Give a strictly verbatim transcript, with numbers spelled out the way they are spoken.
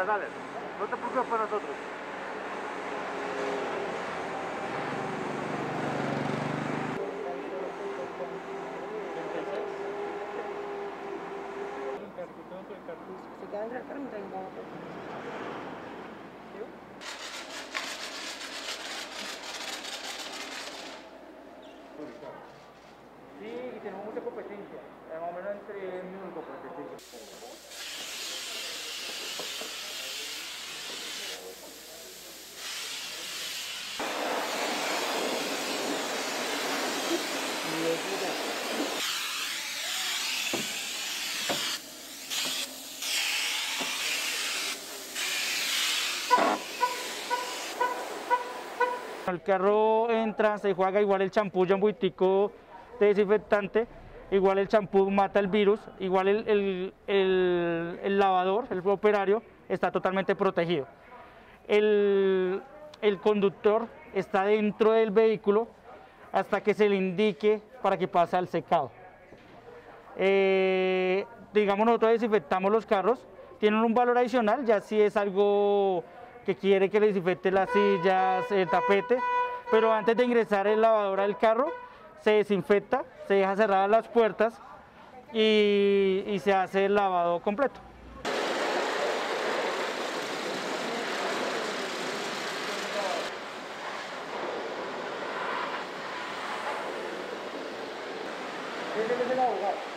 tranquila, dale. No te preocupes por nosotros. Se queda en el carro, treinta. Sí, y tenemos mucha competencia. Eh, más o menos entre mil competencia. El carro entra, se juega igual el champú, ya un buitico de desinfectante, igual el champú mata el virus, igual el, el, el, el lavador, el operario, está totalmente protegido. El, el conductor está dentro del vehículo hasta que se le indique para que pase al secado. Eh, digamos, nosotros desinfectamos los carros, tienen un valor adicional, ya si es algo que quiere que le desinfecte las sillas, el tapete, pero antes de ingresar el lavador al carro, se desinfecta, se deja cerradas las puertas y, y se hace el lavado completo. ¿Quién es el abogado?